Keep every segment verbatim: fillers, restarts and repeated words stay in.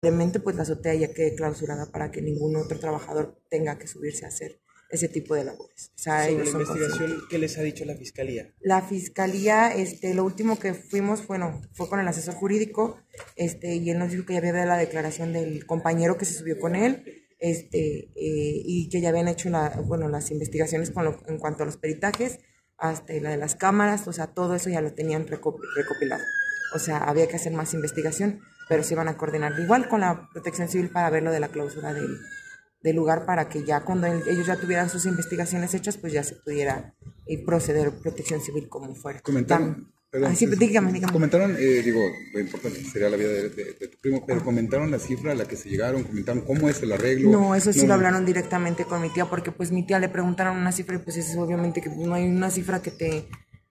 Probablemente pues la azotea ya quede clausurada para que ningún otro trabajador tenga que subirse a hacer ese tipo de labores. O sea, Sobre ellos la son investigación, conscientes. ¿qué les ha dicho la fiscalía? La fiscalía, este, lo último que fuimos, bueno, fue con el asesor jurídico, este, y él nos dijo que ya había dado la declaración del compañero que se subió con él, este, eh, y que ya habían hecho la, bueno, las investigaciones con lo, en cuanto a los peritajes, hasta la de las cámaras, o sea, todo eso ya lo tenían recopilado. O sea, había que hacer más investigación, pero se iban a coordinar igual con la Protección Civil para ver lo de la clausura del, del lugar, para que ya cuando él, ellos ya tuvieran sus investigaciones hechas, pues ya se pudiera eh, proceder Protección Civil como fuera. Comentaron, perdón, ah, sí, dígame, dígame. Comentaron, eh, digo, lo importante sería la vida de, de, de tu primo, pero comentaron la cifra a la que se llegaron, comentaron cómo es el arreglo. No, eso sí no, lo hablaron directamente con mi tía, porque pues mi tía le preguntaron una cifra y pues es obviamente que no hay una cifra que te,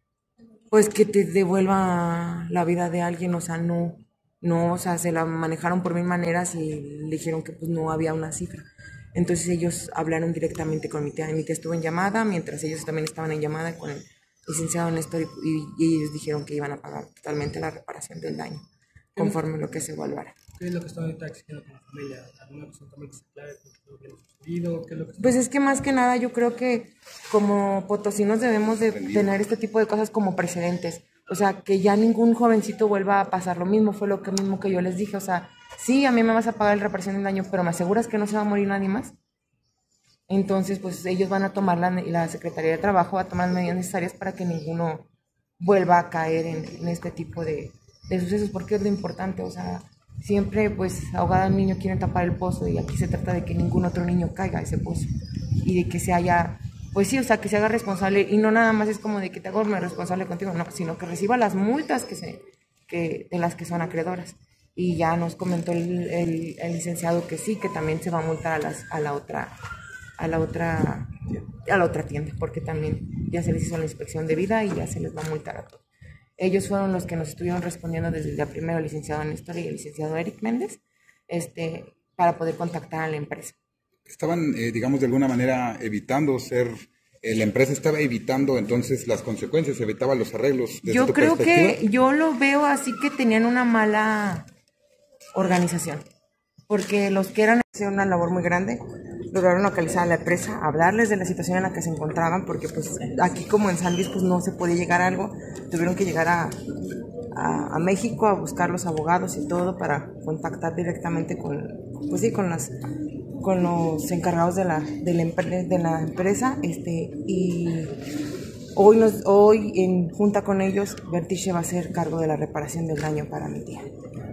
pues que te devuelva la vida de alguien, o sea, no, no, o sea, se la manejaron por mil maneras y le dijeron que pues no había una cifra. Entonces ellos hablaron directamente con mi tía, y mi tía estuvo en llamada, mientras ellos también estaban en llamada con el licenciado Néstor, y, y ellos dijeron que iban a pagar totalmente la reparación del daño, conforme lo que se evaluara. ¿Qué es lo que están ahorita exigiendo con la familia? ¿Alguna persona también que se aclare con lo que ha sucedido? ¿Qué es lo que Pues es que más que nada yo creo que como potosinos debemos de tener este tipo de cosas como precedentes. O sea, que ya ningún jovencito vuelva a pasar lo mismo, fue lo que mismo que yo les dije. O sea, sí, a mí me vas a pagar la reparación del daño, pero ¿me aseguras que no se va a morir nadie más? Entonces, pues ellos van a tomar, la, la Secretaría de Trabajo va a tomar las medidas necesarias para que ninguno vuelva a caer en, en este tipo de, de sucesos, porque es lo importante. O sea, siempre pues ahogada al niño quieren tapar el pozo, y aquí se trata de que ningún otro niño caiga a ese pozo y de que se haya, pues sí, o sea, que se haga responsable, y no nada más es como de que te hago responsable contigo, no, sino que reciba las multas que se, que, de las que son acreedoras. Y ya nos comentó el, el, el licenciado que sí, que también se va a multar a, las, a la otra a la otra a la otra tienda, porque también ya se les hizo la inspección de vida y ya se les va a multar a todos. Ellos fueron los que nos estuvieron respondiendo desde el día primero, el licenciado Néstor y el licenciado Eric Méndez, este, para poder contactar a la empresa. Estaban, eh, digamos, de alguna manera evitando ser, eh, la empresa estaba evitando entonces las consecuencias, evitaba los arreglos. Desde Yo tu creo perspectiva. que yo lo veo así, que tenían una mala organización, porque los que eran hicieron una labor muy grande, lograron localizar a la empresa, hablarles de la situación en la que se encontraban, porque pues aquí como en San Luis pues no se podía llegar a algo, tuvieron que llegar a, a, a México a buscar los abogados y todo para contactar directamente con, pues sí, con las con los encargados de la, de la, de la empresa, este, y hoy, nos, hoy en junta con ellos, Vertiche va a hacer cargo de la reparación del daño para mi tía.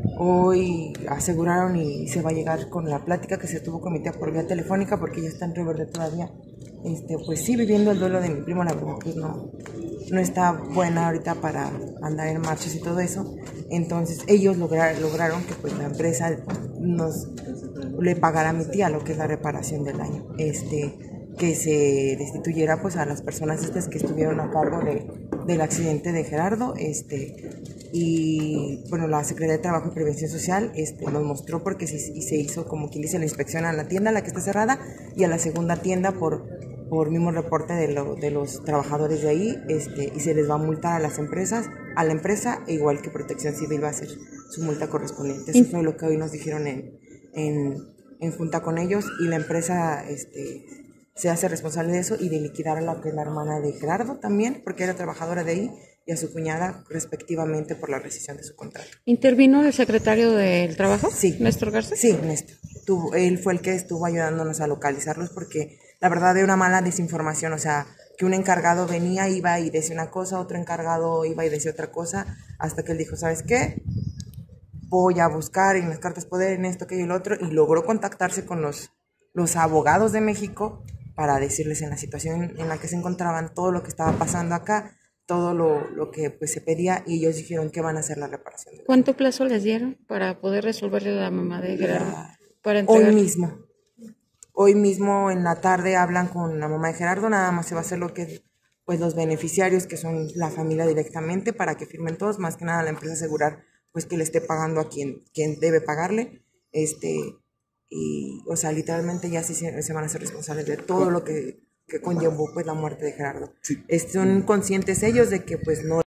Hoy aseguraron y se va a llegar con la plática que se tuvo con mi tía por vía telefónica, porque ella está en Río Verde todavía. Este, pues sí, viviendo el duelo de mi primo, la verdad pues no, no está buena ahorita para andar en marchas y todo eso. Entonces ellos lograr, lograron que pues la empresa nos le pagara a mi tía lo que es la reparación del daño. Este, que se destituyera pues a las personas estas que estuvieron a cargo de, del accidente de Gerardo, este, y bueno, la Secretaría de Trabajo y Prevención Social este, nos mostró, porque se, y se hizo como quien dice la inspección a la tienda, la que está cerrada, y a la segunda tienda por, por mismo reporte de, lo, de los trabajadores de ahí, este, y se les va a multar a las empresas, a la empresa, igual que Protección Civil va a hacer su multa correspondiente. Eso fue lo que hoy nos dijeron en, en, en junta con ellos, y la empresa este, se hace responsable de eso y de liquidar a la, que es la hermana de Gerardo también, porque era trabajadora de ahí, y a su cuñada respectivamente por la rescisión de su contrato. ¿Intervino el secretario del Trabajo? Sí. ¿Néstor Garza? Sí, Néstor. Tuvo, él fue el que estuvo ayudándonos a localizarlos, porque la verdad de una mala desinformación, o sea, que un encargado venía, iba y decía una cosa, otro encargado iba y decía otra cosa, hasta que él dijo, ¿sabes qué? Voy a buscar en las cartas poder, en esto, aquello y lo otro, y logró contactarse con los, los abogados de México para decirles en la situación en la que se encontraban, todo lo que estaba pasando acá, todo lo, lo que pues se pedía, y ellos dijeron que van a hacer la reparación. ¿Cuánto plazo les dieron para poder resolverle a la mamá de Gerardo? La, para hoy mismo. Hoy mismo en la tarde hablan con la mamá de Gerardo, nada más se va a hacer lo que pues los beneficiarios, que son la familia directamente, para que firmen todos, más que nada la empresa asegurar pues que le esté pagando a quien, quien debe pagarle, este, y o sea, literalmente ya sí se, se van a hacer responsables de todo lo que, que conllevó pues la muerte de Gerardo. Sí. Son conscientes ellos de que pues no